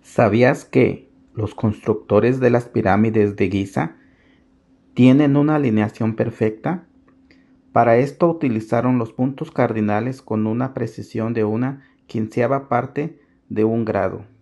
¿Sabías que los constructores de las pirámides de Guiza tienen una alineación perfecta? Para esto utilizaron los puntos cardinales con una precisión de una quinceava parte de un grado.